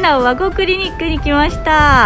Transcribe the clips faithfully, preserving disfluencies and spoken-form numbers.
ら和合クリニックに来ました。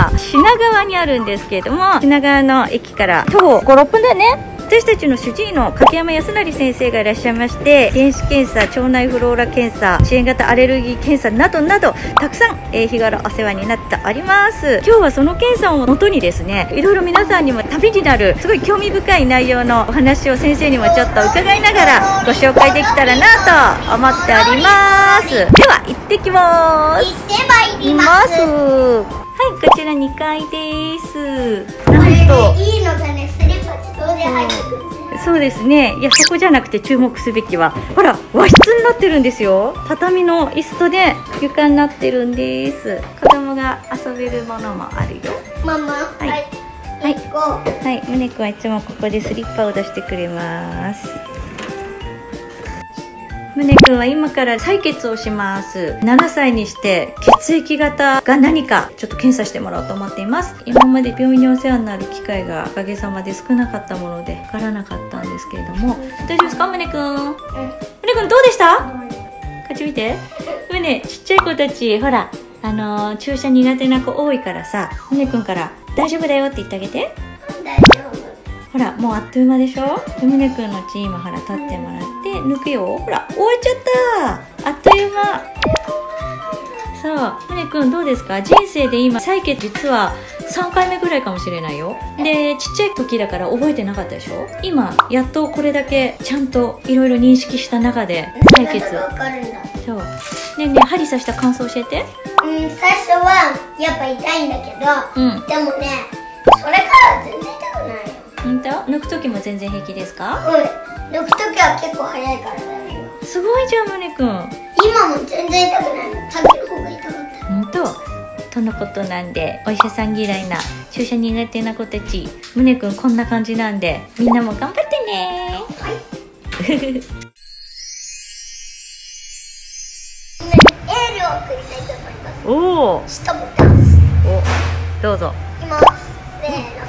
品川にあるんですけれども、品川の駅から徒歩ご、ろっぷんだね。私たちの主治医の影山康成先生がいらっしゃいまして、電子検査、腸内フローラ検査、支援型アレルギー検査などなどたくさん、えー、日頃お世話になっております。今日はその検査をもとにですね、いろいろ皆さんにもためになるすごい興味深い内容のお話を先生にもちょっと伺いながらご紹介できたらなと思っております。では行ってきます。 行ってまいります。 はい、こちらにかいです。なんといいのがね、スリッパ自動で入ってくるね。 そうですね。いや、そこじゃなくて注目すべきは、ほら、和室になってるんですよ。畳の椅子とで床になってるんです。子供が遊べるものもあるよ。 ママ、 はいはい、 はい行こう。 はい、むねくんはいつもここでスリッパを出してくれます。むねくんは今から採血をします。ななさいにして血液型が何かちょっと検査してもらおうと思っています。今まで病院にお世話になる機会がおかげさまで少なかったものでわからなかったんですけれども、大丈夫ですか、むねくん。むねくんどうでした？こっち見て。むね、ちっちゃい子たちほら、あのー、注射苦手な子多いからさ、むねくんから大丈夫だよって言ってあげて。 大丈夫。 ほら、もうあっという間でしょ。むねくんのうち今ほら立ってもらって抜くよ。ほら、終わっちゃった。あっという間。さあ、むねくんどうですか？人生で今採血実はさんかいめぐらいかもしれないよ。で、ちっちゃい時だから覚えてなかったでしょ。今やっとこれだけちゃんといろいろ認識した中で採血。 わかるんだ。 そう。ねえねえ、針刺した感想教えて。 うん、最初はやっぱ痛いんだけど、 うん。 でもね、それから全然痛くないよ。 ほんと？抜く時も全然平気ですか？ うん、抜くときは結構早いからだよ。 すごいじゃん、むねくん。 今も全然痛くないの。さっきの方が痛かった。 ほんと？とのことなんで、お医者さん嫌いな注射苦手な子たち、むねくんこんな感じなんで、みんなも頑張ってね。 はい。エールを送りたいと思います。 おお。 ストップダンス。 お、どうぞ。 いきます。せーの。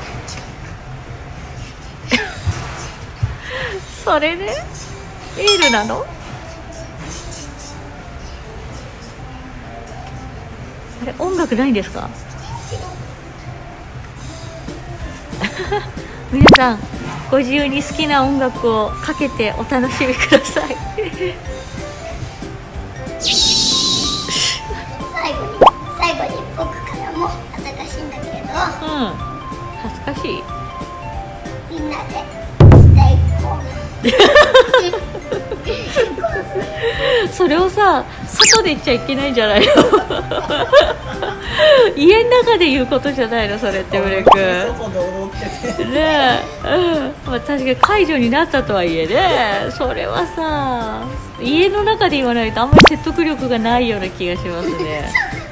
それでエールなの？あれ、音楽ないんですか？皆さんご自由に好きな音楽をかけてお楽しみください。 最後に最後に僕からも恥ずかしいんだけど、 うん、恥ずかしい。 みんなでしていこう。 それをさ、外で言っちゃいけないんじゃないの？家の中で言うことじゃないの、それって。むねくんねえ、うん、まあ、確かに解除になったとはいえね、それはさ家の中で言わないとあんまり説得力がないような気がしますね。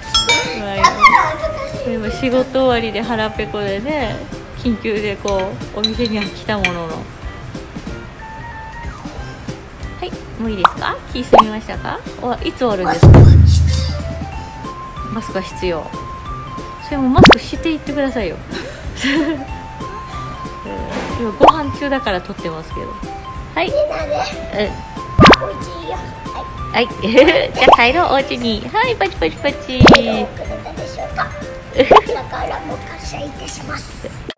でも仕事終わりで腹ペコでね、緊急でこうお店には来たものの、はい、もういいですか？気済みましたか？お、いつ終わるんですか？マスクは必要。それもマスクしていってくださいよ。今ご飯中だから撮ってますけど。はい。 みんなでうん。 おいしいよ。 はい。じゃあ帰ろう、お家に。はい、パチパチパチ。 エールをくれたでしょうか。こちらからも感謝いたします。